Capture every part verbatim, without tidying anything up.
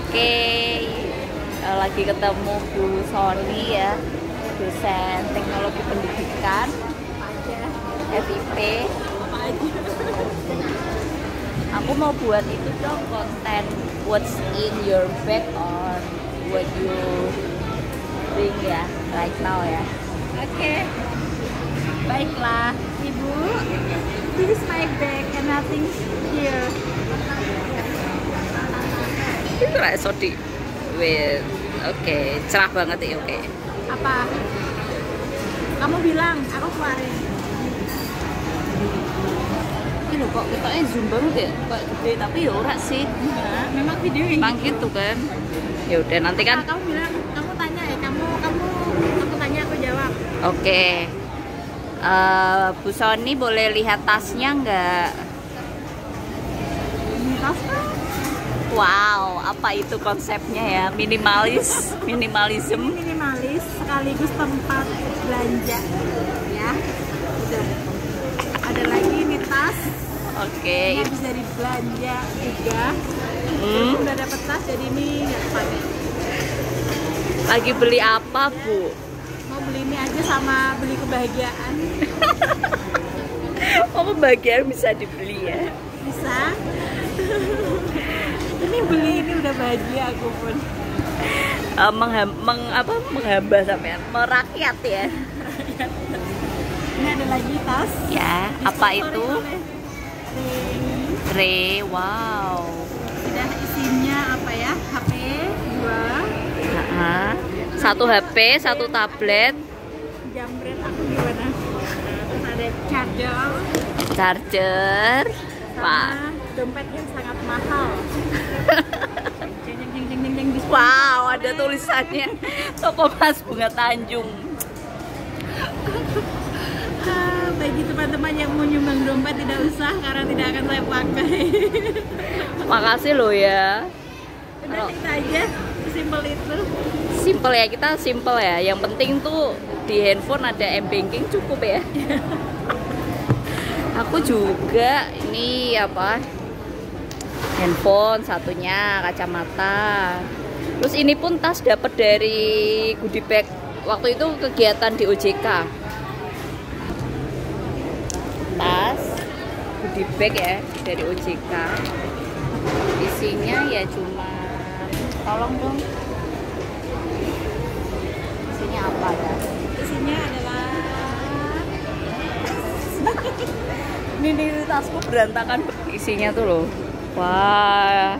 Oke, eh, lagi ketemu Bu Sony ya, dosen teknologi pendidikan F I P. Aku mau buat itu dong, konten what's in your bag or what you bring ya, right now ya. Oke, baiklah Ibu. This is my bag and nothing here. Itu right, so di with oke, cerah banget ya, oke. Apa? Kamu bilang, aku keluarin. Ini kok ketoknya zoom banget ya, kok gede tapi ya ora sih. Enggak, memang video yang Bang gitu kan. Ya udah nanti kan. Nah, kamu bilang, kamu tanya ya, kamu kamu aku tanya aku jawab. Oke. Eh, Bu Sony boleh lihat tasnya nggak? Ini tas kan? Wow, apa itu konsepnya ya? Minimalis, minimalism. Minimalis sekaligus tempat belanja ya. Udah. Ada lagi ini tas. Oke. Ini habis dari belanja juga. Hmm. Udah dapet tas jadi ini nggak pakai. Lagi beli apa, Bu? Mau beli ini aja sama beli kebahagiaan. Oh, kebahagiaan bisa dibeli ya? Bisa. Ini beli ini udah bahagia aku pun. Uh, mengham, meng, apa, menghamba sampean, merakyat ya? Ini ada lagi tas. Ya, apa itu? Ring. Tray, wow. Udah isinya apa ya? H P dua. Nah, satu H P, satu tablet. Jambret aku gimana? Terus ada charger. Charger. Wah. Sama dompet yang sangat mahal. Jeng jeng jeng jeng jeng jeng. Wow, ada tulisannya Toko Mas Bunga Tanjung. Ah, bagi teman-teman yang mau nyumbang dompet tidak usah karena tidak akan saya pakai. Makasih loh ya. Udah itu aja, simpel itu. Simple ya, kita simple ya. Yang penting tuh di handphone ada m-banking cukup ya. Aku juga ini apa? Handphone satunya, kacamata. Terus ini pun tas dapat dari goodie bag waktu itu kegiatan di O J K. Tas goodie bag ya dari O J K. Isinya ya cuma, tolong dong. Isinya apa ya? Isinya adalah Ini nih tasku berantakan. Isinya tuh loh. Wah,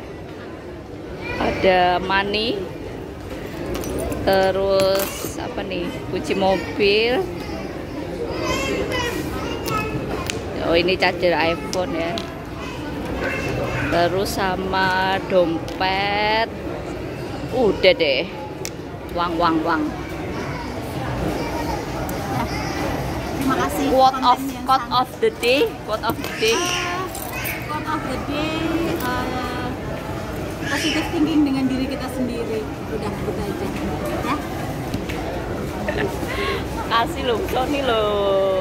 ada money, terus apa nih, kunci mobil. Oh, ini charger iPhone ya. Terus sama dompet. Udah deh. Wang wang wang. terima kasih. Quote of konten yang quote sangat- of the day. Quote of the day. Ah, quote of the day. uh, positive thinking dengan diri kita sendiri. Udah gitu aja. Ya. Makasih loh, Sony loh.